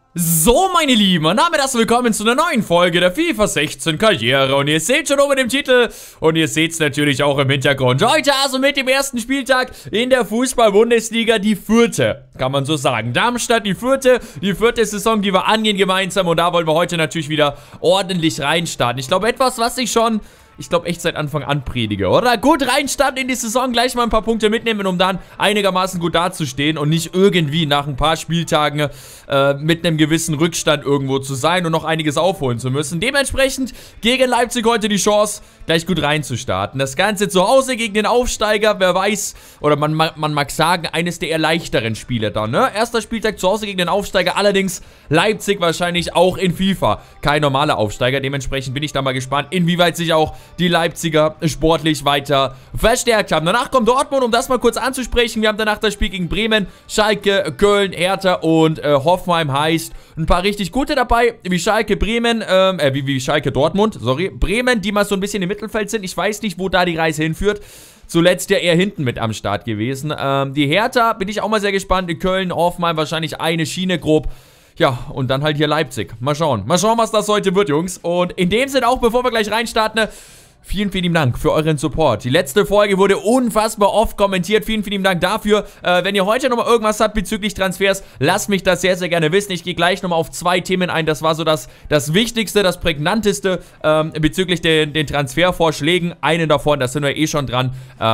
So, meine Lieben, und damit herzlich willkommen zu einer neuen Folge der FIFA 16 Karriere. Und ihr seht schon oben im Titel und ihr seht es natürlich auch im Hintergrund. Heute also mit dem ersten Spieltag in der Fußball-Bundesliga, die vierte, kann man so sagen. Darmstadt, die vierte Saison, die wir angehen gemeinsam. Und da wollen wir heute natürlich wieder ordentlich reinstarten. Ich glaube, etwas, was ich schon... echt seit Anfang an predige, oder? Gut reinstarten in die Saison, gleich mal ein paar Punkte mitnehmen, um dann einigermaßen gut dazustehen und nicht irgendwie nach ein paar Spieltagen mit einem gewissen Rückstand irgendwo zu sein und noch einiges aufholen zu müssen. Dementsprechend gegen Leipzig heute die Chance, gleich gut reinzustarten. Das Ganze zu Hause gegen den Aufsteiger, wer weiß, oder man mag sagen, eines der eher leichteren Spiele dann, ne? Erster Spieltag zu Hause gegen den Aufsteiger, allerdings Leipzig wahrscheinlich auch in FIFA. Kein normaler Aufsteiger, dementsprechend bin ich da mal gespannt, inwieweit sich auch die Leipziger sportlich weiter verstärkt haben. Danach kommt Dortmund, um das mal kurz anzusprechen. Wir haben danach das Spiel gegen Bremen, Schalke, Köln, Hertha und Hoffenheim. Heißt, ein paar richtig gute dabei, wie Schalke, Bremen, wie Schalke, Dortmund, sorry. Bremen, die mal so ein bisschen im Mittelfeld sind. Ich weiß nicht, wo da die Reise hinführt. Zuletzt ja eher hinten mit am Start gewesen. Die Hertha, bin ich auch mal sehr gespannt. In Köln, Hoffenheim wahrscheinlich eine Schiene grob. Ja, und dann halt hier Leipzig. Mal schauen, was das heute wird, Jungs. Und in dem Sinne auch, bevor wir gleich reinstarten, vielen, vielen Dank für euren Support. Die letzte Folge wurde unfassbar oft kommentiert. Vielen, vielen Dank dafür. Wenn ihr heute nochmal irgendwas habt bezüglich Transfers, lasst mich das sehr, sehr gerne wissen. Ich gehe gleich nochmal auf zwei Themen ein. Das war so das Wichtigste, das Prägnanteste bezüglich den Transfervorschlägen. Einen davon, da sind wir eh schon dran.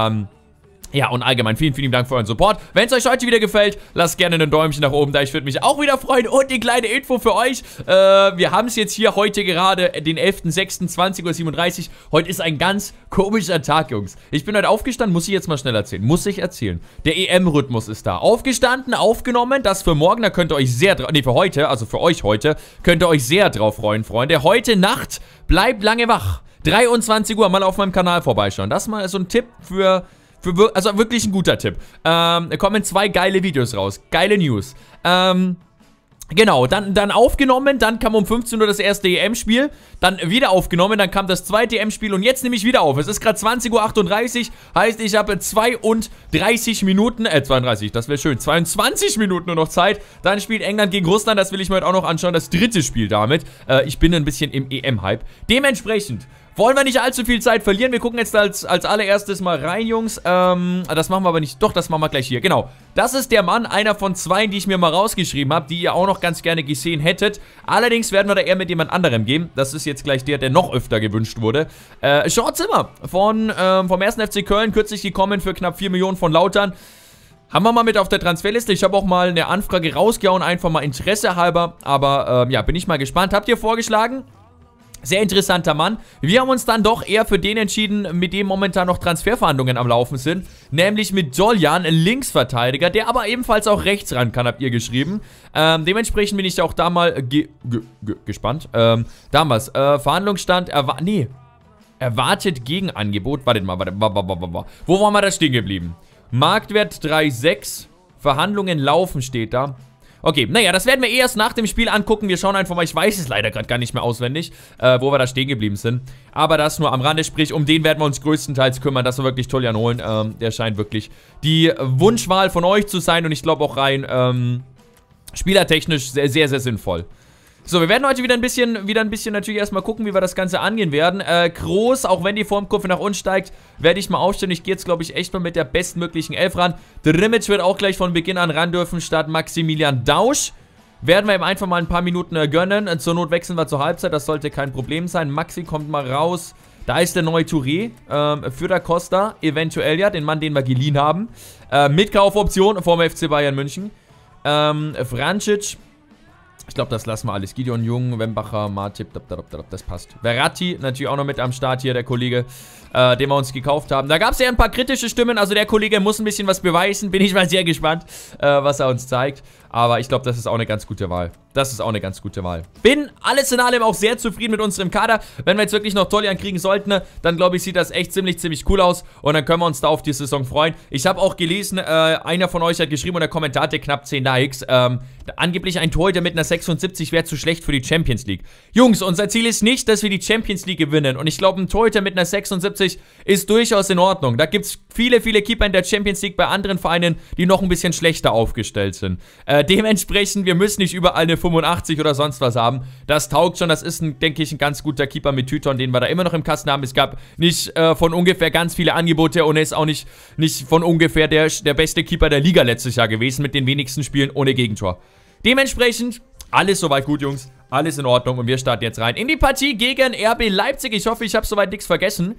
Ja, und allgemein vielen, vielen Dank für euren Support. Wenn es euch heute wieder gefällt, lasst gerne ein Däumchen nach oben da. Ich würde mich auch wieder freuen. Und die kleine Info für euch. Wir haben es jetzt hier heute gerade, den 11.06.20:37 Uhr. Heute ist ein ganz komischer Tag, Jungs. Ich bin heute aufgestanden, muss ich jetzt mal schnell erzählen. Muss ich erzählen. Der EM-Rhythmus ist da. Aufgestanden, aufgenommen. Das für morgen, da könnt ihr euch sehr drauf... Ne, für heute, also für euch heute, könnt ihr euch sehr drauf freuen, Freunde. Heute Nacht bleibt lange wach. 23 Uhr mal auf meinem Kanal vorbeischauen. Das mal so ein Tipp also wirklich ein guter Tipp. Da kommen zwei geile Videos raus. Geile News. Genau, dann aufgenommen, dann kam um 15 Uhr das erste EM-Spiel, dann wieder aufgenommen, dann kam das zweite EM-Spiel und jetzt nehme ich wieder auf. Es ist gerade 20:38 Uhr, heißt ich habe 32 Minuten, 32, das wäre schön, 22 Minuten nur noch Zeit. Dann spielt England gegen Russland, das will ich mir heute auch noch anschauen, das dritte Spiel damit. Ich bin ein bisschen im EM-Hype. Dementsprechend wollen wir nicht allzu viel Zeit verlieren. Wir gucken jetzt als allererstes mal rein, Jungs. Das machen wir aber nicht. Doch, das machen wir gleich hier. Genau. Das ist der Mann, einer von zwei, die ich mir mal rausgeschrieben habe, die ihr auch noch ganz gerne gesehen hättet. Allerdings werden wir da eher mit jemand anderem gehen. Das ist jetzt gleich der noch öfter gewünscht wurde. Sean Zimmer vom 1. FC Köln, kürzlich gekommen für knapp 4 Millionen von Lautern. Haben wir mal mit auf der Transferliste. Ich habe auch mal eine Anfrage rausgehauen, einfach mal Interesse halber. Aber ja, bin ich mal gespannt. Habt ihr vorgeschlagen? Sehr interessanter Mann. Wir haben uns dann doch eher für den entschieden, mit dem momentan noch Transferverhandlungen am Laufen sind. Nämlich mit Doljan, Linksverteidiger, der aber ebenfalls auch rechts ran kann, habt ihr geschrieben. Dementsprechend bin ich auch da mal gespannt. Damals, Verhandlungsstand, erwartet Gegenangebot. Warte mal. Wo waren wir da stehen geblieben? Marktwert 3,6. Verhandlungen laufen, steht da. Okay, naja, das werden wir erst nach dem Spiel angucken. Wir schauen einfach mal, ich weiß es leider gerade gar nicht mehr auswendig, wo wir da stehen geblieben sind. Aber das nur am Rande, sprich, um den werden wir uns größtenteils kümmern, dass wir wirklich Doljan holen. Der scheint wirklich die Wunschwahl von euch zu sein und ich glaube auch rein spielertechnisch sehr, sehr, sehr sinnvoll. So, wir werden heute wieder ein bisschen natürlich erstmal gucken, wie wir das Ganze angehen werden. Kroos, auch wenn die Formkurve nach unten steigt, werde ich mal aufstellen. Ich gehe jetzt, glaube ich, echt mal mit der bestmöglichen Elf ran. Drimmitsch wird auch gleich von Beginn an ran dürfen, statt Maximilian Dausch. Werden wir ihm einfach mal ein paar Minuten gönnen. Zur Not wechseln wir zur Halbzeit, das sollte kein Problem sein. Maxi kommt mal raus. Da ist der neue Touré für Da Costa, eventuell ja, den Mann, den wir geliehen haben. Mit Kaufoption vom FC Bayern München. Vrancic. Ich glaube, das lassen wir alles. Gideon Jung, Wembacher, Martip, das passt. Verratti natürlich auch noch mit am Start hier, der Kollege, den wir uns gekauft haben. Da gab es ja ein paar kritische Stimmen, also der Kollege muss ein bisschen was beweisen. Bin ich mal sehr gespannt, was er uns zeigt. Aber ich glaube, das ist auch eine ganz gute Wahl. Bin alles in allem auch sehr zufrieden mit unserem Kader. Wenn wir jetzt wirklich noch Doljan kriegen sollten, dann glaube ich, sieht das echt ziemlich cool aus. Und dann können wir uns da auf die Saison freuen. Ich habe auch gelesen, einer von euch hat geschrieben und der Kommentar hatte knapp 10 Likes. Angeblich ein Torhüter mit einer 76 wäre zu schlecht für die Champions League. Jungs, unser Ziel ist nicht, dass wir die Champions League gewinnen. Und ich glaube, ein Torhüter mit einer 76 ist durchaus in Ordnung. Da gibt es viele Keeper in der Champions League bei anderen Vereinen, die noch ein bisschen schlechter aufgestellt sind. Dementsprechend, wir müssen nicht überall eine 85 oder sonst was haben. Das taugt schon. Das ist, denke ich, ein ganz guter Keeper mit Tyton, den wir da immer noch im Kasten haben. Es gab nicht von ungefähr ganz viele Angebote und er ist auch nicht von ungefähr der beste Keeper der Liga letztes Jahr gewesen, mit den wenigsten Spielen ohne Gegentor. Dementsprechend, alles soweit gut, Jungs. Alles in Ordnung und wir starten jetzt rein in die Partie gegen RB Leipzig. Ich hoffe, ich habe soweit nichts vergessen.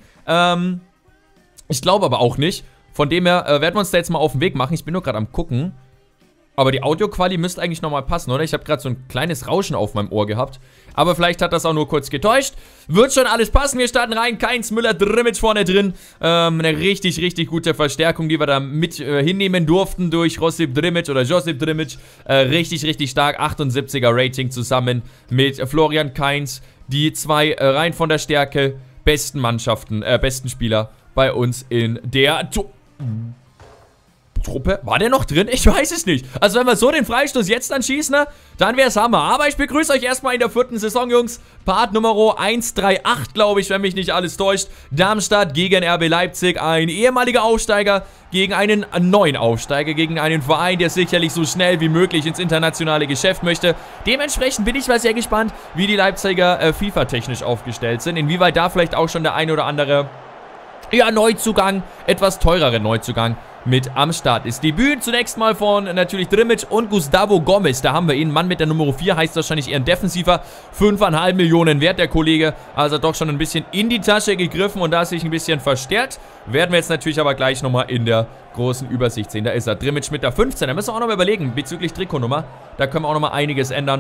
Ich glaube aber auch nicht. Von dem her werden wir uns da jetzt mal auf den Weg machen. Ich bin nur gerade am gucken. Aber die Audioquali müsste eigentlich nochmal passen, oder? Ich habe gerade so ein kleines Rauschen auf meinem Ohr gehabt. Aber vielleicht hat das auch nur kurz getäuscht. Wird schon alles passen. Wir starten rein. Keins, Müller, Drimic vorne drin. Eine richtig gute Verstärkung, die wir da mit hinnehmen durften durch Josip Drimic oder Josip Drimic. Richtig stark. 78er Rating zusammen mit Florian Kainz. Die zwei rein von der Stärke besten Mannschaften, besten Spieler bei uns in der Truppe. War der noch drin? Ich weiß es nicht. Also wenn wir so den Freistoß jetzt dann schießen, ne, dann wäre es Hammer. Aber ich begrüße euch erstmal in der 4. Saison, Jungs. Part Nummer 138, glaube ich, wenn mich nicht alles täuscht. Darmstadt gegen RB Leipzig. Ein ehemaliger Aufsteiger gegen einen neuen Aufsteiger. Gegen einen Verein, der sicherlich so schnell wie möglich ins internationale Geschäft möchte. Dementsprechend bin ich mal sehr gespannt, wie die Leipziger FIFA-technisch aufgestellt sind. Inwieweit da vielleicht auch schon der ein oder andere Neuzugang, etwas teurere Neuzugang mit am Start ist. Debüt zunächst mal von natürlich Drimic und Gustavo Gomez. Da haben wir ihn. Mann mit der Nummer 4 heißt wahrscheinlich eher ein Defensiver. 5,5 Millionen wert der Kollege. Also doch schon ein bisschen in die Tasche gegriffen und da sich ein bisschen verstärkt. Werden wir jetzt natürlich aber gleich nochmal in der großen Übersicht sehen. Da ist er. Drimic mit der 15. Da müssen wir auch nochmal überlegen bezüglich Trikotnummer. Da können wir auch nochmal einiges ändern.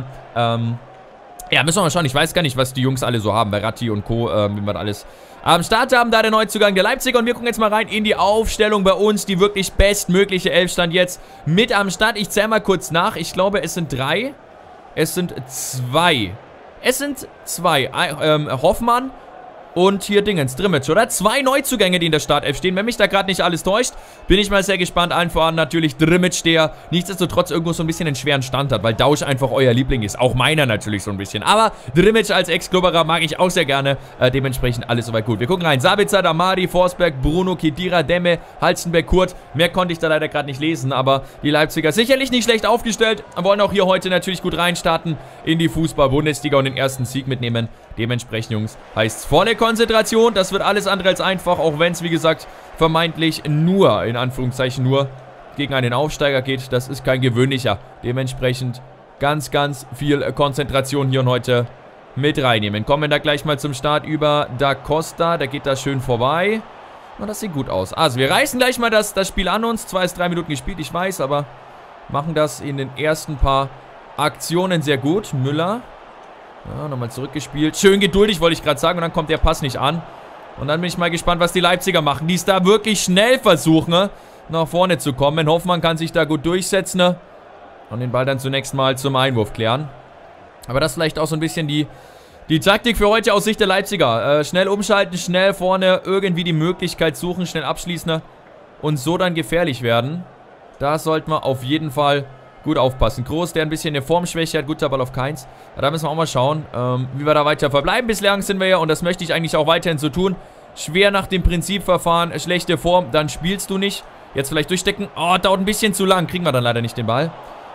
Ja, müssen wir mal schauen. Ich weiß gar nicht, was die Jungs alle so haben. Bei Ratti und Co., wie wir alles am Start haben. Da der Neuzugang der Leipziger. Und wir gucken jetzt mal rein in die Aufstellung bei uns. Die wirklich bestmögliche Elfstand jetzt mit am Start. Ich zähle mal kurz nach. Ich glaube, es sind 3. Es sind 2. Es sind 2. Hoffmann und hier Dingens, Drimic, oder? 2 Neuzugänge, die in der Startelf stehen. Wenn mich da gerade nicht alles täuscht, bin ich mal sehr gespannt. Allen voran natürlich Drimic, der nichtsdestotrotz irgendwo so ein bisschen einen schweren Stand hat, weil Dausch einfach euer Liebling ist. Auch meiner natürlich so ein bisschen. Aber Drimic als Ex-Klubberer mag ich auch sehr gerne. Dementsprechend alles soweit gut. Wir gucken rein. Sabitzer, Damari, Forsberg, Bruno, Kedira, Demme, Halstenberg, Kurt. Mehr konnte ich da leider gerade nicht lesen, aber die Leipziger sicherlich nicht schlecht aufgestellt. Wollen auch hier heute natürlich gut reinstarten in die Fußball-Bundesliga und den ersten Sieg mitnehmen. Dementsprechend, Jungs, heißt es volle Konzentration. Das wird alles andere als einfach, auch wenn es, wie gesagt, vermeintlich nur, in Anführungszeichen nur, gegen einen Aufsteiger geht. Das ist kein gewöhnlicher. Dementsprechend ganz viel Konzentration hier und heute mit reinnehmen. Kommen wir da gleich mal zum Start über Da Costa. Da geht das schön vorbei. Und das sieht gut aus. Also, wir reißen gleich mal das Spiel an uns. Zwar ist 3 Minuten gespielt, ich weiß, aber machen das in den ersten paar Aktionen sehr gut. Müller. Ja, nochmal zurückgespielt. Schön geduldig, wollte ich gerade sagen. Und dann kommt der Pass nicht an. Und dann bin ich mal gespannt, was die Leipziger machen. Die es da wirklich schnell versuchen, ne, nach vorne zu kommen. Hoffmann kann sich da gut durchsetzen. Ne, und den Ball dann zunächst mal zum Einwurf klären. Aber das ist vielleicht auch so ein bisschen die Taktik für heute aus Sicht der Leipziger. Schnell umschalten, schnell vorne irgendwie die Möglichkeit suchen, schnell abschließen, ne, und so dann gefährlich werden. Da sollten wir auf jeden Fall gut aufpassen. Groß, der ein bisschen eine Formschwäche hat. Guter Ball auf Keins. Da müssen wir auch mal schauen, wie wir da weiter verbleiben. Bislang sind wir ja, und das möchte ich eigentlich auch weiterhin so tun, schwer nach dem Prinzip verfahren. Schlechte Form, dann spielst du nicht. Jetzt vielleicht durchstecken. Oh, dauert ein bisschen zu lang. Kriegen wir dann leider nicht den Ball.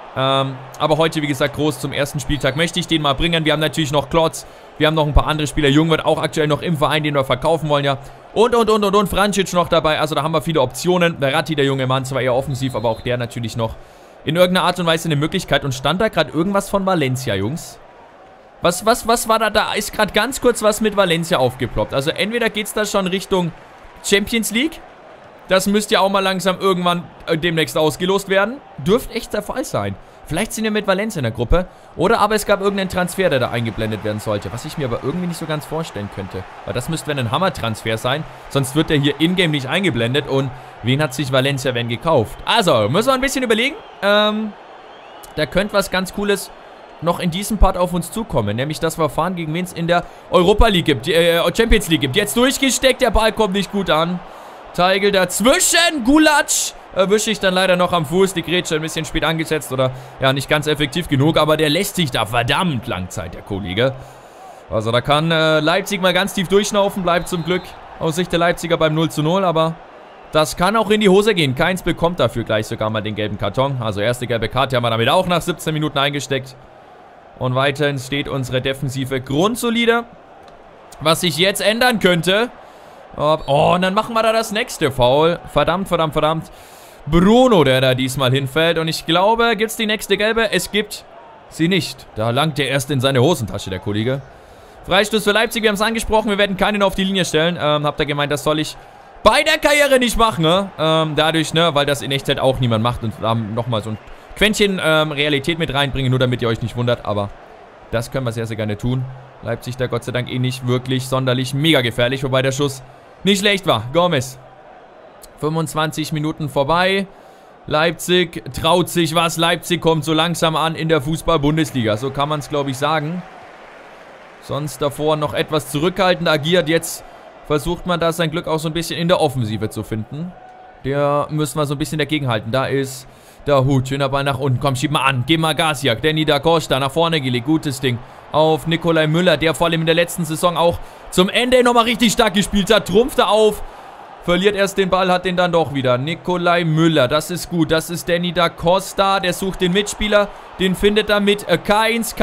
Aber heute, wie gesagt, Groß zum ersten Spieltag möchte ich den mal bringen. Wir haben natürlich noch Klotz. Wir haben noch ein paar andere Spieler. Jung wird auch aktuell noch im Verein, den wir verkaufen wollen, ja. Und. Francic noch dabei. Also da haben wir viele Optionen. Der Ratti, der junge Mann, zwar eher offensiv, aber auch der natürlich noch in irgendeiner Art und Weise eine Möglichkeit. Und stand da gerade irgendwas von Valencia, Jungs? Was war da? Da ist gerade ganz kurz was mit Valencia aufgeploppt. Also entweder geht es da schon Richtung Champions League. Das müsste ja auch mal langsam irgendwann demnächst ausgelost werden. Dürfte echt der Fall sein. Vielleicht sind wir mit Valencia in der Gruppe. Oder aber es gab irgendeinen Transfer, der da eingeblendet werden sollte. Was ich mir aber irgendwie nicht so ganz vorstellen könnte. Weil das müsste ein Hammer-Transfer sein. Sonst wird der hier in-game nicht eingeblendet. Und wen hat sich Valencia denn gekauft? Also, müssen wir ein bisschen überlegen. Da könnte was ganz Cooles noch in diesem Part auf uns zukommen. Nämlich das Verfahren, gegen wen es in der Europa League gibt. Champions League gibt. Jetzt durchgesteckt. Der Ball kommt nicht gut an. Teigl dazwischen. Gulatsch erwische ich dann leider noch am Fuß. Die Grätsche ein bisschen spät angesetzt oder ja, nicht ganz effektiv genug. Aber der lässt sich da verdammt lang Zeit, der Kollege. Also da kann Leipzig mal ganz tief durchschnaufen. Bleibt zum Glück aus Sicht der Leipziger beim 0:0. Aber das kann auch in die Hose gehen. Keins bekommt dafür gleich sogar mal den gelben Karton. Also erste gelbe Karte haben wir damit auch nach 17 Minuten eingesteckt. Und weiterhin steht unsere Defensive grundsolide. Was sich jetzt ändern könnte. Oh, und dann machen wir da das nächste Foul. Verdammt, verdammt, verdammt. Bruno, der da diesmal hinfällt. Und ich glaube, gibt es die nächste gelbe? Es gibt sie nicht. Da langt er erst in seine Hosentasche, der Kollege. Freistoß für Leipzig, wir haben es angesprochen. Wir werden keinen auf die Linie stellen. Habt ihr gemeint, das soll ich bei der Karriere nicht machen, ne? Dadurch, ne, weil das in Echtzeit auch niemand macht. Und nochmal so ein Quäntchen Realität mit reinbringen, nur damit ihr euch nicht wundert. Aber das können wir sehr, sehr gerne tun. Leipzig da Gott sei Dank eh nicht wirklich sonderlich mega gefährlich, wobei der Schuss nicht schlecht war. Gomez. 25 Minuten vorbei. Leipzig traut sich was. Leipzig kommt so langsam an in der Fußball-Bundesliga. So kann man es, glaube ich, sagen. Sonst davor noch etwas zurückhaltend agiert. Jetzt versucht man da sein Glück auch so ein bisschen in der Offensive zu finden. Der müssen wir so ein bisschen dagegenhalten. Da ist der Hut. Schöner Ball nach unten. Komm, schieb mal an. Geh mal Gasiak. Danny da Costa nach vorne gelegt. Gutes Ding. Auf Nikolai Müller, der vor allem in der letzten Saison auch zum Ende nochmal richtig stark gespielt hat. Trumpft er auf. Verliert erst den Ball, hat den dann doch wieder. Nikolai Müller, das ist gut. Das ist Danny da Costa. Der sucht den Mitspieler. Den findet er mit Keins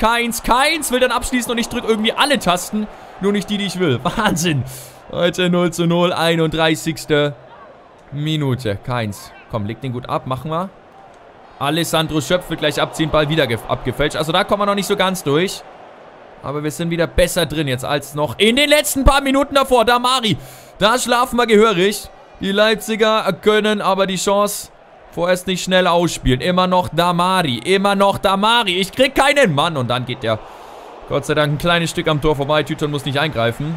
will dann abschließen und ich drücke irgendwie alle Tasten. Nur nicht die, die ich will. Wahnsinn. Heute 0:0, 31. Minute. Keins. Komm, leg den gut ab. Machen wir. Alessandro Schöpf wird gleich abziehen. Ball wieder abgefälscht. Also da kommen wir noch nicht so ganz durch. Aber wir sind wieder besser drin jetzt als noch in den letzten paar Minuten davor. Damari. Da schlafen wir gehörig. Die Leipziger können aber die Chance vorerst nicht schnell ausspielen. Immer noch Damari. Immer noch Damari. Ich krieg keinen Mann. Und dann geht der Gott sei Dank ein kleines Stück am Tor vorbei. Tyton muss nicht eingreifen.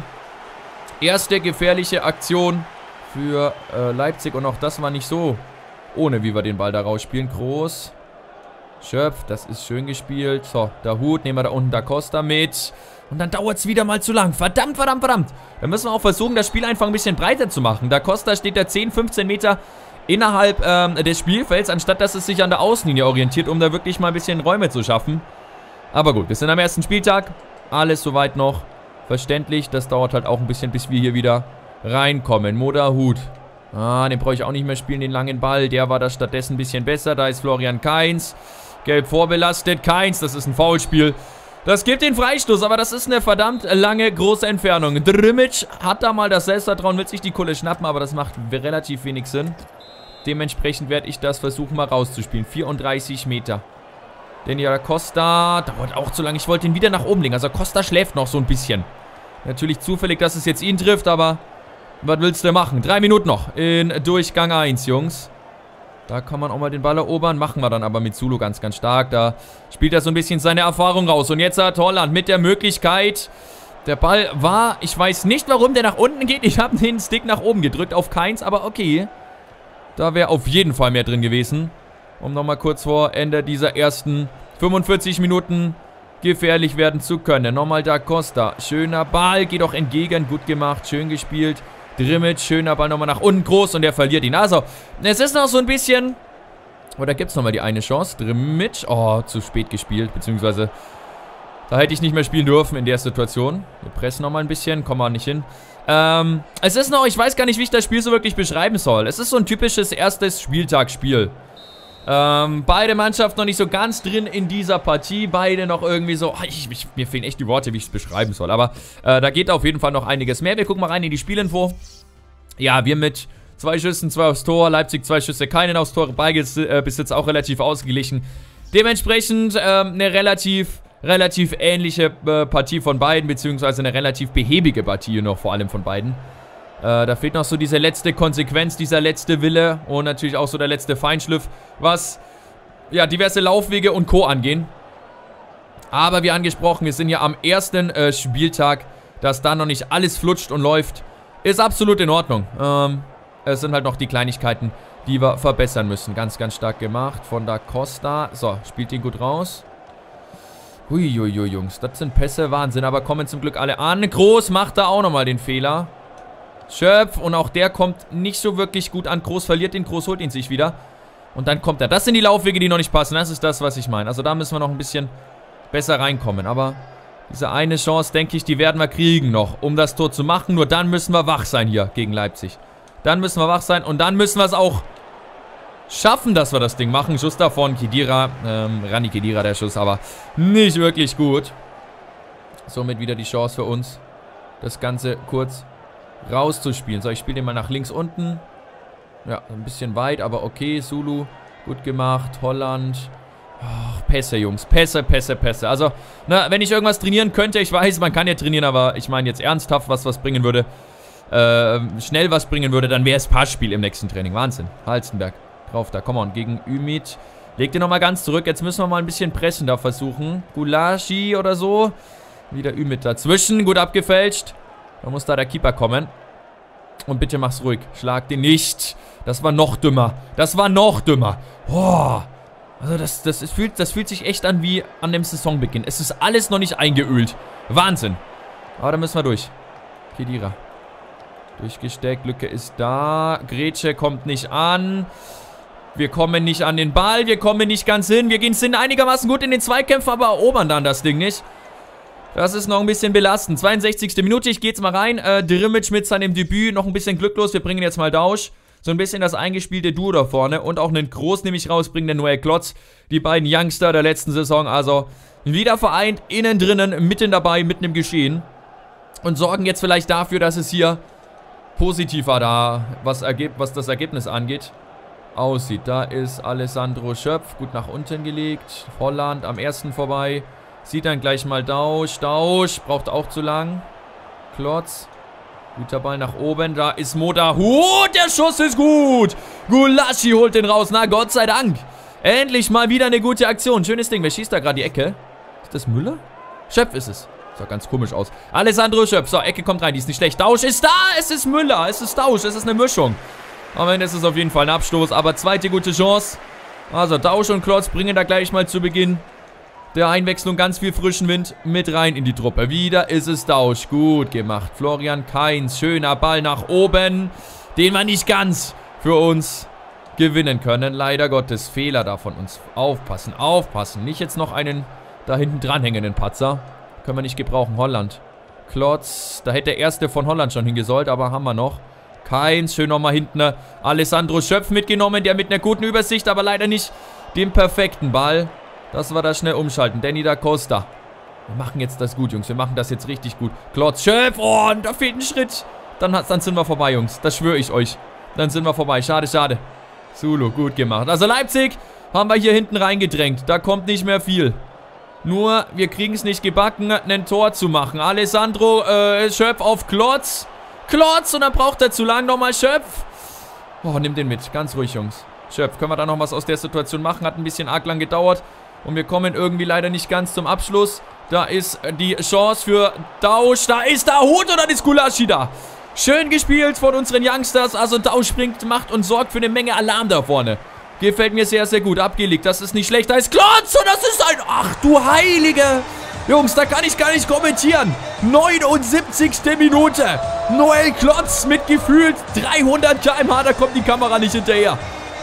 Erste gefährliche Aktion für Leipzig. Und auch das war nicht so ohne, wie wir den Ball da rausspielen. Groß. Schöpf. Das ist schön gespielt. So, der Hut. Nehmen wir da unten da Costa mit. Und dann dauert es wieder mal zu lang. Verdammt, verdammt, verdammt. Da müssen wir auch versuchen, das Spiel einfach ein bisschen breiter zu machen. Da Costa steht da 10, 15 Meter innerhalb des Spielfelds, anstatt dass es sich an der Außenlinie orientiert, um da wirklich mal ein bisschen Räume zu schaffen. Aber gut, wir sind am ersten Spieltag. Alles soweit noch verständlich. Das dauert halt auch ein bisschen, bis wir hier wieder reinkommen. Moderhut. Den brauche ich auch nicht mehr spielen, den langen Ball. Der war da stattdessen ein bisschen besser. Da ist Florian Kainz. Gelb vorbelastet. Kainz, das ist ein Foulspiel. Das gibt den Freistoß, aber das ist eine verdammt lange, große Entfernung. Drimic hat da mal das Selbstvertrauen, wird sich die Kohle schnappen, aber das macht relativ wenig Sinn. Dementsprechend werde ich das versuchen, mal rauszuspielen. 34 Meter. Denn ja, Costa dauert auch zu lange. Ich wollte ihn wieder nach oben legen. Also Costa schläft noch so ein bisschen. Natürlich zufällig, dass es jetzt ihn trifft, aber was willst du machen? 3 Minuten noch in Durchgang 1, Jungs. Da kann man auch mal den Ball erobern. Machen wir dann aber mit Zulu ganz, ganz stark. Da spielt er so ein bisschen seine Erfahrung raus. Und jetzt hat Holland mit der Möglichkeit. Der Ball war, ich weiß nicht, warum der nach unten geht. Ich habe den Stick nach oben gedrückt auf Keins, aber okay. Da wäre auf jeden Fall mehr drin gewesen. Um nochmal kurz vor Ende dieser ersten 45 Minuten gefährlich werden zu können. Nochmal da Costa. Schöner Ball, geht auch entgegen. Gut gemacht, schön gespielt. Drimic, schöner Ball nochmal nach unten, groß und er verliert ihn. Also, es ist noch so ein bisschen... Oder gibt es nochmal die eine Chance? Drimic, oh, zu spät gespielt, beziehungsweise... Da hätte ich nicht mehr spielen dürfen in der Situation. Wir pressen nochmal ein bisschen, kommen wir nicht hin. Es ist noch, ich weiß gar nicht, wie ich das Spiel so wirklich beschreiben soll. Es ist so ein typisches erstes Spieltagsspiel. Beide Mannschaften noch nicht so ganz drin in dieser Partie. Beide noch irgendwie so... mir fehlen echt die Worte, wie ich es beschreiben soll. Aber da geht auf jeden Fall noch einiges mehr. Wir gucken mal rein in die Spielinfo. Ja, wir mit 2 Schüssen, 2 aufs Tor. Leipzig 2 Schüsse, keinen aufs Tor. Ballbesitz auch relativ ausgeglichen. Dementsprechend eine relativ ähnliche Partie von beiden. Beziehungsweise eine relativ behäbige Partie noch vor allem von beiden. Da fehlt noch so diese letzte Konsequenz, dieser letzte Wille und natürlich auch so der letzte Feinschliff, was ja diverse Laufwege und Co. angehen. Aber wie angesprochen, wir sind ja am ersten Spieltag, dass da noch nicht alles flutscht und läuft, ist absolut in Ordnung. Es sind halt noch die Kleinigkeiten, die wir verbessern müssen. Ganz, ganz stark gemacht von da Costa. So, spielt ihn gut raus. Huiuiui, Jungs, das sind Pässe, Wahnsinn, aber kommen zum Glück alle an. Groß macht da auch nochmal den Fehler. Schöpf. Und auch der kommt nicht so wirklich gut an. Groß verliert ihn. Groß holt ihn sich wieder. Und dann kommt er. Das sind die Laufwege, die noch nicht passen. Das ist das, was ich meine. Also da müssen wir noch ein bisschen besser reinkommen. Aber diese eine Chance, denke ich, die werden wir kriegen noch, um das Tor zu machen. Nur dann müssen wir wach sein hier gegen Leipzig. Dann müssen wir wach sein. Und dann müssen wir es auch schaffen, dass wir das Ding machen. Schuss davon. Khedira. Rani Khedira, der Schuss. Aber nicht wirklich gut. Somit wieder die Chance für uns, das Ganze kurz rauszuspielen. So, ich spiele den mal nach links unten. Ja, ein bisschen weit, aber okay. Zulu, gut gemacht. Holland. Oh, Pässe, Jungs. Pässe, Pässe, Pässe. Also, na, wenn ich irgendwas trainieren könnte, ich weiß, man kann ja trainieren, aber ich meine jetzt ernsthaft, was bringen würde, schnell was bringen würde, dann wäre es Passspiel im nächsten Training. Wahnsinn. Halstenberg. Drauf da. Come on. Gegen Ümit. Legt den nochmal ganz zurück. Jetzt müssen wir mal ein bisschen pressen da versuchen. Gulaschi oder so. Wieder Ümit dazwischen. Gut abgefälscht. Da muss da der Keeper kommen. Und bitte mach's ruhig. Schlag den nicht. Das war noch dümmer. Das war noch dümmer. Oh. Also das fühlt sich echt an wie an dem Saisonbeginn. Es ist alles noch nicht eingeölt. Wahnsinn. Aber da müssen wir durch. Khedira. Durchgesteckt. Lücke ist da. Grätsche kommt nicht an. Wir kommen nicht an den Ball. Wir kommen nicht ganz hin. Wir sind einigermaßen gut in den Zweikämpfen, aber erobern dann das Ding nicht. Das ist noch ein bisschen belastend. 62. Minute, ich gehe jetzt mal rein. Drimic mit seinem Debüt, noch ein bisschen glücklos. Wir bringen jetzt mal Dausch. So ein bisschen das eingespielte Duo da vorne. Und auch einen Groß nehme ich raus, bringen den Noel Klotz. Die beiden Youngster der letzten Saison. Also wieder vereint, innen drinnen, mitten dabei, mitten im Geschehen. Und sorgen jetzt vielleicht dafür, dass es hier positiver da, was das Ergebnis angeht, aussieht. Da ist Alessandro Schöpf, gut nach unten gelegt. Holland am ersten vorbei. Sieht dann gleich mal Dausch. Dausch braucht auch zu lang. Klotz. Guter Ball nach oben. Da ist Modahu. Der Schuss ist gut. Gulaschi holt den raus. Na, Gott sei Dank. Endlich mal wieder eine gute Aktion. Schönes Ding. Wer schießt da gerade die Ecke? Ist das Müller? Schöpf ist es. Sah ganz komisch aus. Alessandro Schöpf. So, Ecke kommt rein. Die ist nicht schlecht. Dausch ist da. Es ist Müller. Es ist Dausch. Es ist eine Mischung. Am Ende ist es auf jeden Fall ein Abstoß. Aber zweite gute Chance. Also, Dausch und Klotz bringen da gleich mal zu Beginn der Einwechslung ganz viel frischen Wind mit rein in die Truppe. Wieder ist es Dausch. Gut gemacht. Florian Kainz. Schöner Ball nach oben. Den wir nicht ganz für uns gewinnen können. Leider Gottes. Fehler da von uns. Aufpassen. Aufpassen. Nicht jetzt noch einen da hinten dranhängenden Patzer. Können wir nicht gebrauchen. Holland. Klotz. Da hätte der erste von Holland schon hingesollt. Aber haben wir noch. Kainz. Schön nochmal hinten. Alessandro Schöpf mitgenommen. Der mit einer guten Übersicht. Aber leider nicht den perfekten Ball. Das war da schnell umschalten. Danny da Costa. Wir machen jetzt das gut, Jungs. Wir machen das jetzt richtig gut. Klotz, Schöpf. Oh, und da fehlt ein Schritt. Dann sind wir vorbei, Jungs. Das schwöre ich euch. Dann sind wir vorbei. Schade, schade. Zulu, gut gemacht. Also Leipzig haben wir hier hinten reingedrängt. Da kommt nicht mehr viel. Nur, wir kriegen es nicht gebacken, ein Tor zu machen. Alessandro Schöpf auf Klotz. Klotz. Und dann braucht er zu lang nochmal Schöpf. Oh, nimm den mit. Ganz ruhig, Jungs. Schöpf, können wir da noch was aus der Situation machen? Hat ein bisschen arg lang gedauert. Und wir kommen irgendwie leider nicht ganz zum Abschluss. Da ist die Chance für Dausch. Da ist der Hut und dann ist Gulaschi da. Schön gespielt von unseren Youngsters. Also Dausch springt, macht und sorgt für eine Menge Alarm da vorne. Gefällt mir sehr, sehr gut. Abgelegt. Das ist nicht schlecht. Da ist Klotz und das ist ein... Ach du Heilige. Jungs, da kann ich gar nicht kommentieren. 79. Minute. Noel Klotz mit gefühlt 300 km/h. Da kommt die Kamera nicht hinterher.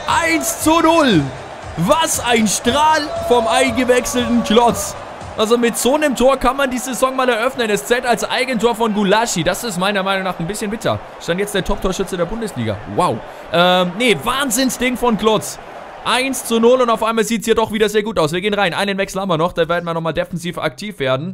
1:0. Was ein Strahl vom eingewechselten Klotz. Also mit so einem Tor kann man die Saison mal eröffnen. Es zählt als Eigentor von Gulaschi. Das ist meiner Meinung nach ein bisschen bitter. Stand jetzt der Top-Torschütze der Bundesliga. Wow. Nee, Wahnsinnsding von Klotz. 1:0 und auf einmal sieht es hier doch wieder sehr gut aus. Wir gehen rein. Einen Wechsel haben wir noch. Da werden wir nochmal defensiv aktiv werden.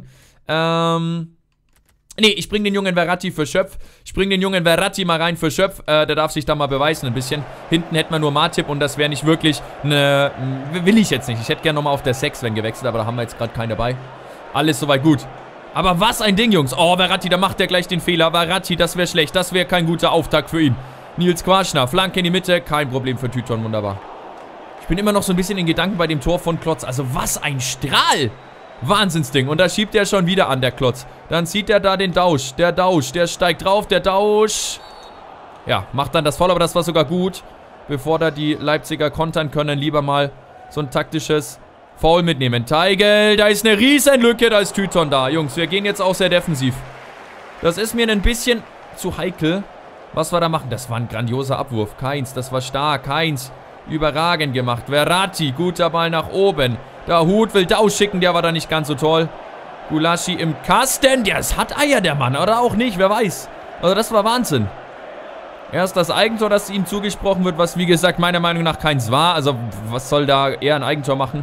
Nee, ich bringe den jungen Verratti für Schöpf. Ich bringe den jungen Verratti mal rein für Schöpf. Der darf sich da mal beweisen ein bisschen. Hinten hätten wir nur Martip und das wäre nicht wirklich eine... Will ich jetzt nicht. Ich hätte gerne nochmal auf der 6 wenn gewechselt, aber da haben wir jetzt gerade keinen dabei. Alles soweit gut. Aber was ein Ding, Jungs. Oh, Verratti, da macht er gleich den Fehler. Verratti, das wäre schlecht. Das wäre kein guter Auftakt für ihn. Nils Quaschner, Flanke in die Mitte. Kein Problem für Tyton, wunderbar. Ich bin immer noch so ein bisschen in Gedanken bei dem Tor von Klotz. Also was ein Strahl. Wahnsinnsding. Und da schiebt er schon wieder an, der Klotz. Dann sieht er da den Dausch. Der Dausch, der steigt drauf. Der Dausch. Ja, macht dann das Foul, aber das war sogar gut. Bevor da die Leipziger kontern können, lieber mal so ein taktisches Foul mitnehmen. Teigl, da ist eine Riesenlücke. Da ist Tyton da. Jungs, wir gehen jetzt auch sehr defensiv. Das ist mir ein bisschen zu heikel. Was wir da machen? Das war ein grandioser Abwurf. Keins, das war stark. Keins, überragend gemacht. Verratti, guter Ball nach oben. Der Hut will Dau schicken, der war da nicht ganz so toll. Gulaschi im Kasten. Der hat Eier, der Mann. Oder auch nicht, wer weiß. Also das war Wahnsinn. Erst das Eigentor, das ihm zugesprochen wird, was wie gesagt meiner Meinung nach keins war. Also was soll da eher ein Eigentor machen?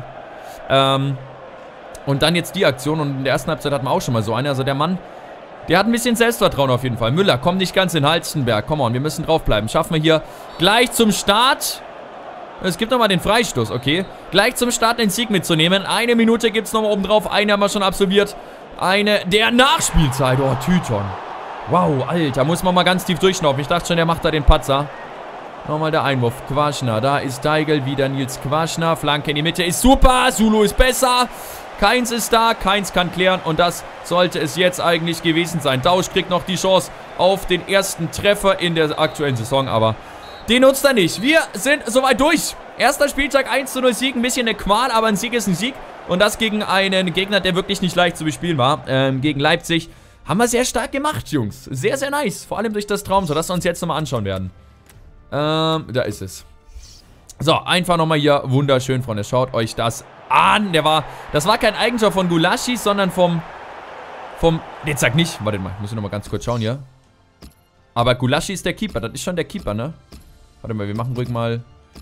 Und dann jetzt die Aktion. Und in der ersten Halbzeit hatten wir auch schon mal so eine. Also der Mann, der hat ein bisschen Selbstvertrauen auf jeden Fall. Müller, komm nicht ganz in Halstenberg. Komm on, wir müssen draufbleiben. Schaffen wir hier gleich zum Start. Es gibt nochmal den Freistoß, okay. Gleich zum Start den Sieg mitzunehmen. 1 Minute gibt es nochmal oben drauf. Eine haben wir schon absolviert. Eine der Nachspielzeit. Oh, Tyton. Wow, Alter, muss man mal ganz tief durchschnaufen. Ich dachte schon, der macht da den Patzer. Nochmal der Einwurf. Quaschner, da ist Deigel, wieder Nils Quaschner. Flanke in die Mitte ist super. Sulu ist besser. Keins ist da, Keins kann klären und das sollte es jetzt eigentlich gewesen sein. Dausch kriegt noch die Chance auf den ersten Treffer in der aktuellen Saison, aber den nutzt er nicht. Wir sind soweit durch. Erster Spieltag 1:0 Sieg, ein bisschen eine Qual, aber ein Sieg ist ein Sieg. Und das gegen einen Gegner, der wirklich nicht leicht zu bespielen war. Gegen Leipzig haben wir sehr stark gemacht, Jungs. Sehr, sehr nice. Vor allem durch das Traumtor, das wir uns jetzt nochmal anschauen werden. Da ist es. So, einfach nochmal hier wunderschön, Freunde. Schaut euch das an. Das war kein Eigentor von Gulaschi, sondern vom... Jetzt sag nicht. Warte mal, ich muss nochmal ganz kurz schauen hier. Aber Gulaschi ist der Keeper. Das ist schon der Keeper, ne? Warte mal, wir machen ruhig mal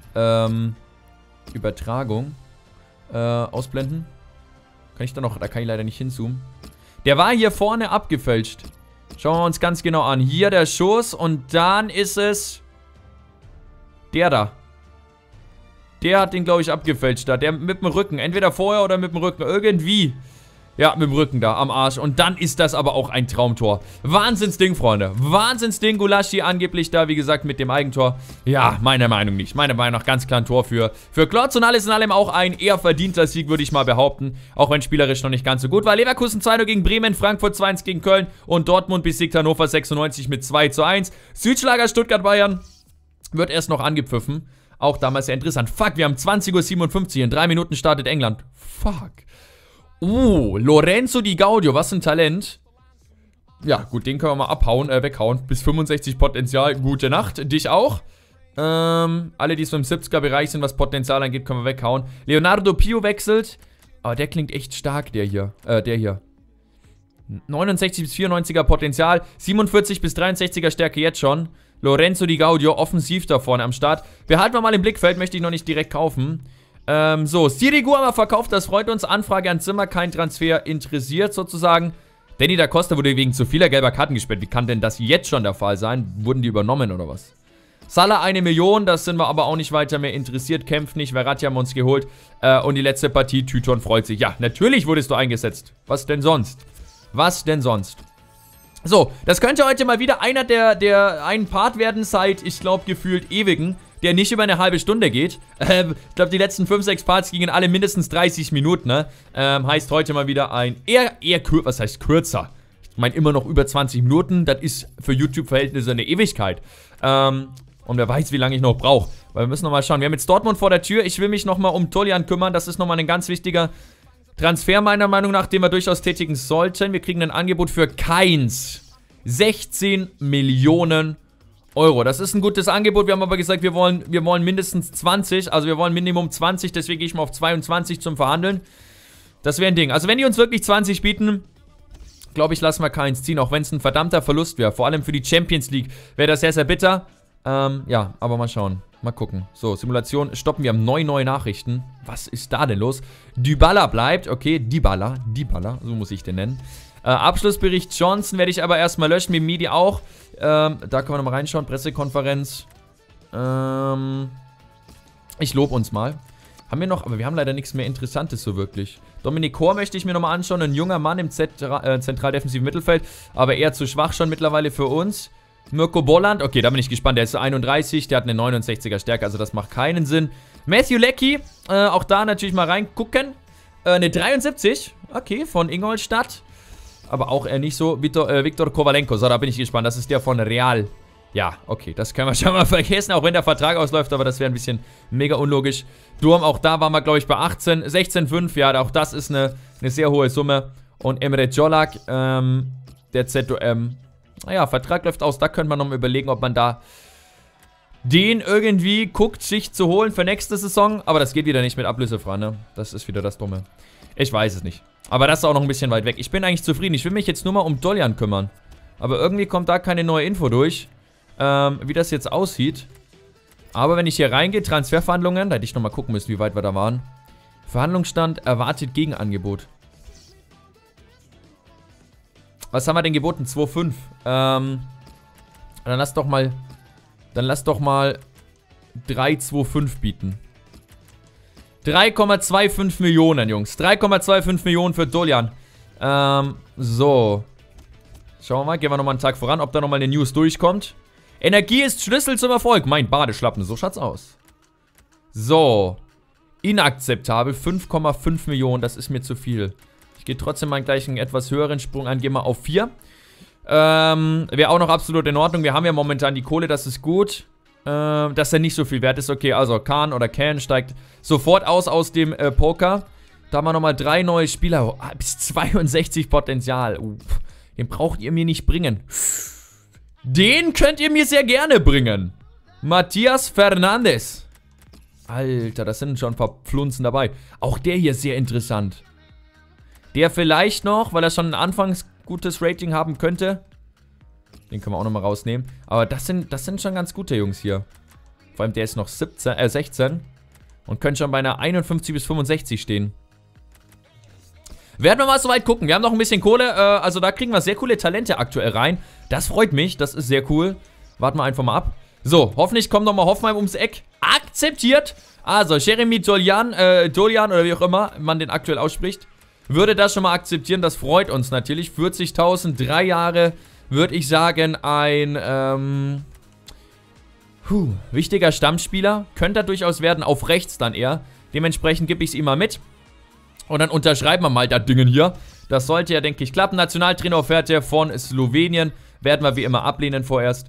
Übertragung. Ausblenden. Kann ich da noch... Da kann ich leider nicht hinzoomen. Der war hier vorne abgefälscht. Schauen wir uns ganz genau an. Hier der Schuss und dann ist es... Der da. Der hat den, glaube ich, abgefälscht da. Der mit dem Rücken. Entweder vorher oder mit dem Rücken. Irgendwie. Ja, mit dem Rücken da am Arsch. Und dann ist das aber auch ein Traumtor. Wahnsinnsding, Freunde. Wahnsinnsding. Gulaschi angeblich da, wie gesagt, mit dem Eigentor. Ja, meiner Meinung nicht. Meiner Meinung nach ganz klar ein Tor für Klotz. Und alles in allem auch ein eher verdienter Sieg, würde ich mal behaupten. Auch wenn spielerisch noch nicht ganz so gut war. Leverkusen 2-0 gegen Bremen, Frankfurt 2-1 gegen Köln. Und Dortmund besiegt Hannover 96 mit 2:1. Südschlager Stuttgart-Bayern wird erst noch angepfiffen. Auch damals sehr interessant. Fuck, wir haben 20:57 Uhr. In 3 Minuten startet England. Fuck. Lorenzo Di Gaudio, was ein Talent. Ja, gut, den können wir mal abhauen, weghauen. Bis 65 Potenzial, gute Nacht. Dich auch. Alle, die so im 70er-Bereich sind, was Potenzial angeht, können wir weghauen. Leonardo Pio wechselt. Aber der klingt echt stark, der hier. 69 bis 94er Potenzial. 47 bis 63er Stärke jetzt schon. Lorenzo Di Gaudio, offensiv da vorne am Start. Behalten wir mal im Blickfeld, möchte ich noch nicht direkt kaufen. So, Sirigu haben wir verkauft, das freut uns. Anfrage an Zimmer, kein Transfer interessiert sozusagen. Danny da Costa wurde wegen zu vieler gelber Karten gesperrt. Wie kann denn das jetzt schon der Fall sein? Wurden die übernommen oder was? Salah 1 Million, das sind wir aber auch nicht weiter mehr interessiert. Kämpft nicht, Verratti haben wir uns geholt. Und die letzte Partie, Tyton freut sich. Ja, natürlich wurdest du eingesetzt. Was denn sonst? Was denn sonst? So, das könnte heute mal wieder einer der einen Part werden seit, ich glaube, gefühlt ewigen, der nicht über eine halbe Stunde geht. Ich glaube, die letzten 5, 6 Parts gingen alle mindestens 30 Minuten, ne? Heißt heute mal wieder ein eher kürzer, was heißt kürzer? Ich meine immer noch über 20 Minuten, das ist für YouTube-Verhältnisse eine Ewigkeit. Und wer weiß, wie lange ich noch brauche. Weil wir müssen nochmal schauen. Wir haben jetzt Dortmund vor der Tür. Ich will mich nochmal um Tolian kümmern. Das ist nochmal ein ganz wichtiger Transfer meiner Meinung nach, den wir durchaus tätigen sollten. Wir kriegen ein Angebot für Keins. 16 Millionen Euro. Das ist ein gutes Angebot. Wir haben aber gesagt, wir wollen mindestens 20. Also wir wollen Minimum 20. Deswegen gehe ich mal auf 22 zum Verhandeln. Das wäre ein Ding. Also wenn die uns wirklich 20 bieten, glaube ich, lassen wir Keins ziehen. Auch wenn es ein verdammter Verlust wäre. Vor allem für die Champions League wäre das sehr, sehr bitter. Ja, aber mal schauen. Mal gucken. So, Simulation stoppen. Wir haben neue Nachrichten. Was ist da denn los? Dybala bleibt. Okay, Dybala. So muss ich den nennen. Abschlussbericht Johnson werde ich aber erstmal löschen. Mimidi auch. Da können wir nochmal reinschauen. Pressekonferenz. Ich lobe uns mal. Haben wir noch, aber wir haben leider nichts mehr Interessantes so wirklich. Dominik Kor möchte ich mir nochmal anschauen. Ein junger Mann im zentral-defensiven Mittelfeld. Aber eher zu schwach schon mittlerweile für uns. Mirko Bolland, okay, da bin ich gespannt. Der ist 31, der hat eine 69er Stärke, also das macht keinen Sinn. Matthew Leckie, auch da natürlich mal reingucken. Eine 73, okay, von Ingolstadt. Aber auch eher nicht so. Viktor Kovalenko, so, da bin ich gespannt. Das ist der von Real. Ja, okay, das können wir schon mal vergessen, auch wenn der Vertrag ausläuft, aber das wäre ein bisschen mega unlogisch. Durm, auch da waren wir, glaube ich, bei 16,5. Ja, auch das ist eine sehr hohe Summe. Und Emre Colak, der ZOM. Naja, Vertrag läuft aus. Da könnte man nochmal überlegen, ob man da den irgendwie guckt, sich zu holen für nächste Saison. Aber das geht wieder nicht mit ablösefrei, ne? Das ist wieder das Dumme. Ich weiß es nicht. Aber das ist auch noch ein bisschen weit weg. Ich bin eigentlich zufrieden. Ich will mich jetzt nur mal um Doljan kümmern. Aber irgendwie kommt da keine neue Info durch, wie das jetzt aussieht. Aber wenn ich hier reingehe, Transferverhandlungen, da hätte ich nochmal gucken müssen, wie weit wir da waren. Verhandlungsstand, erwartet Gegenangebot. Was haben wir denn geboten? 2,5. Dann lass doch mal 3,25 bieten. 3,25 Millionen, Jungs. 3,25 Millionen für Doljan. So. Schauen wir mal, gehen wir nochmal einen Tag voran, ob da nochmal eine News durchkommt. Energie ist Schlüssel zum Erfolg. Mein Badeschlappen, so schaut's aus. So. Inakzeptabel, 5,5 Millionen, das ist mir zu viel. Ich gehe trotzdem mal gleich einen etwas höheren Sprung an, gehe mal auf 4. Wäre auch noch absolut in Ordnung. Wir haben ja momentan die Kohle, das ist gut. Dass er nicht so viel wert ist. Okay, also Khan oder Can steigt sofort aus dem Poker. Da haben wir nochmal 3 neue Spieler. Bis 62 Potenzial. Den braucht ihr mir nicht bringen. Den könnt ihr mir sehr gerne bringen. Matthias Fernandes. Alter, das sind schon ein paar Pflunzen dabei. Auch der hier ist sehr interessant. Der vielleicht noch, weil er schon ein anfangs gutes Rating haben könnte. Den können wir auch nochmal rausnehmen. Aber das sind schon ganz gute Jungs hier. Vor allem der ist noch 16. Und könnte schon bei einer 51 bis 65 stehen. Werden wir mal soweit gucken. Wir haben noch ein bisschen Kohle. Also da kriegen wir sehr coole Talente aktuell rein. Das freut mich. Das ist sehr cool. Warten wir einfach mal ab. So, hoffentlich kommt nochmal Hoffenheim ums Eck. Akzeptiert. Also, Jeremy Doljan oder wie auch immer man den aktuell ausspricht, würde das schon mal akzeptieren. Das freut uns natürlich. 40.000, 3 Jahre, würde ich sagen, ein wichtiger Stammspieler. Könnte er durchaus werden, auf rechts dann eher. Dementsprechend gebe ich es ihm mal mit. Und dann unterschreiben wir mal das Ding hier. Das sollte ja, denke ich, klappen. Nationaltrainer-Offerte von Slowenien werden wir wie immer ablehnen vorerst.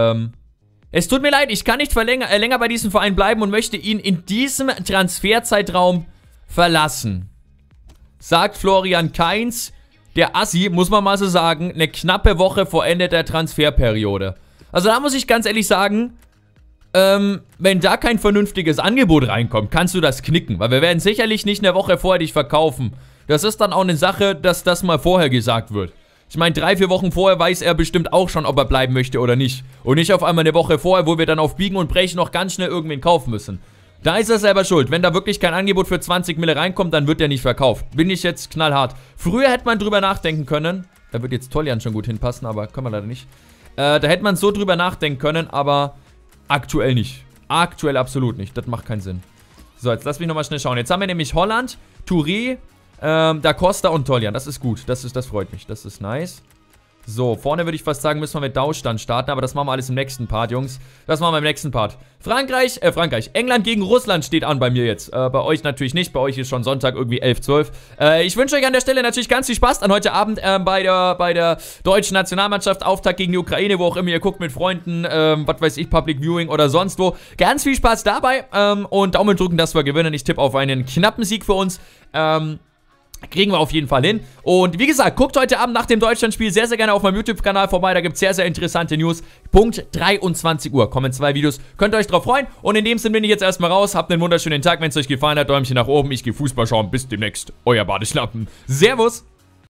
Es tut mir leid, ich kann nicht länger bei diesem Verein bleiben und möchte ihn in diesem Transferzeitraum verlassen. Sagt Florian Kainz, der Assi, muss man mal so sagen, eine knappe Woche vor Ende der Transferperiode. Also da muss ich ganz ehrlich sagen, wenn da kein vernünftiges Angebot reinkommt, kannst du das knicken. Weil wir werden sicherlich nicht eine Woche vorher dich verkaufen. Das ist dann auch eine Sache, dass das mal vorher gesagt wird. Ich meine, 3, 4 Wochen vorher weiß er bestimmt auch schon, ob er bleiben möchte oder nicht. Und nicht auf einmal eine Woche vorher, wo wir dann auf Biegen und Brechen noch ganz schnell irgendwen kaufen müssen. Da ist er selber schuld. Wenn da wirklich kein Angebot für 20 Mille reinkommt, dann wird der nicht verkauft. Bin ich jetzt knallhart. Früher hätte man drüber nachdenken können. Da wird jetzt Toljan schon gut hinpassen, aber können wir leider nicht. Da hätte man so drüber nachdenken können, aber aktuell nicht. Aktuell absolut nicht. Das macht keinen Sinn. So, jetzt lass mich nochmal schnell schauen. Jetzt haben wir nämlich Holland, Touré, Da Costa und Toljan. Das ist gut. Das freut mich. Das ist nice. So, vorne würde ich fast sagen, müssen wir mit Daustand starten, aber das machen wir alles im nächsten Part, Jungs. Das machen wir im nächsten Part. Frankreich. England gegen Russland steht an bei mir jetzt. Bei euch natürlich nicht. Bei euch ist schon Sonntag irgendwie 11, 12. Ich wünsche euch an der Stelle natürlich ganz viel Spaß dann heute Abend bei der deutschen Nationalmannschaft. Auftakt gegen die Ukraine, wo auch immer ihr guckt mit Freunden, was weiß ich, Public Viewing oder sonst wo. Ganz viel Spaß dabei und Daumen drücken, dass wir gewinnen. Ich tippe auf einen knappen Sieg für uns. Kriegen wir auf jeden Fall hin. Und wie gesagt, guckt heute Abend nach dem Deutschlandspiel sehr, sehr gerne auf meinem YouTube-Kanal vorbei. Da gibt es sehr, sehr interessante News. Punkt 23 Uhr kommen 2 Videos. Könnt ihr euch drauf freuen. Und in dem Sinne bin ich jetzt erstmal raus. Habt einen wunderschönen Tag. Wenn es euch gefallen hat, Däumchen nach oben. Ich gehe Fußball schauen. Bis demnächst. Euer Badeschlappen. Servus.